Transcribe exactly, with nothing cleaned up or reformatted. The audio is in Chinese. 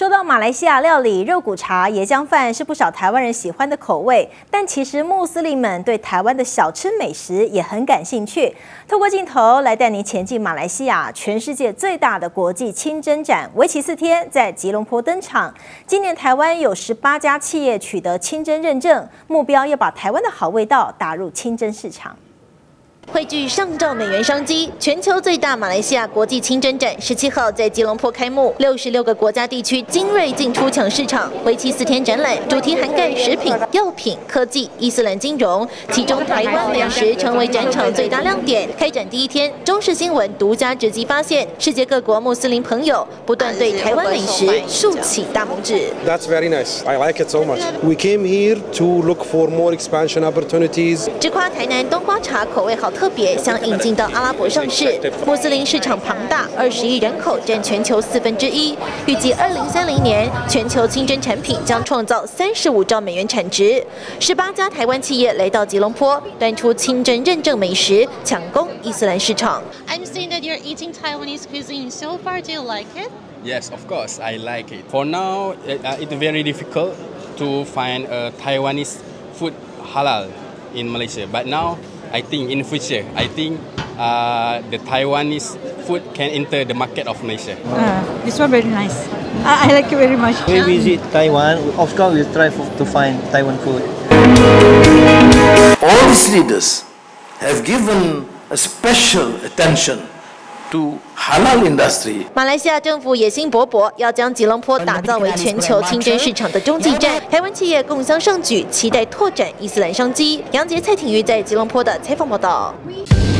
说到马来西亚料理，肉骨茶、椰浆饭是不少台湾人喜欢的口味，但其实穆斯林们对台湾的小吃美食也很感兴趣。透过镜头来带您前进马来西亚，全世界最大的国际清真展，为期四天，在吉隆坡登场。今年台湾有十八家企业取得清真认证，目标要把台湾的好味道打入清真市场。 汇聚上兆美元商机，全球最大马来西亚国际清真展十七号在吉隆坡开幕，六十六个国家地区精锐进出抢市场。为期四天展览，主题涵盖食品、药品、科技、伊斯兰金融，其中台湾美食成为展场最大亮点。开展第一天，中视新闻独家直击发现，世界各国穆斯林朋友不断对台湾美食竖起大拇指。 That's very nice. I like it so much. We came here to look for more expansion opportunities. 直夸台南冬瓜茶口味好特别，想引进到阿拉伯上市。穆斯林市场庞大，二十亿人口占全球四分之一。预计二零三零年，全球清真产品将创造三十五兆美元产值。十八家台湾企业来到吉隆坡，端出清真认证美食，抢攻伊斯兰市场。 I'm seeing that you're eating Taiwanese cuisine so far. Do you like it? Yes, of course, I like it. For now, uh, it's very difficult to find a Taiwanese food halal in Malaysia. But now, I think in future, I think uh, the Taiwanese food can enter the market of Malaysia. Uh, this one very nice. I, I like it very much. We visit Taiwan. Of course, we try to find Taiwan food. All these leaders have given a special attention to halal industry. 马来西亚政府野心勃勃，要将吉隆坡打造为全球清真市场的中继站。台湾企业共襄盛举，期待拓展伊斯兰商机。杨杰、蔡挺瑜在吉隆坡的采访报道。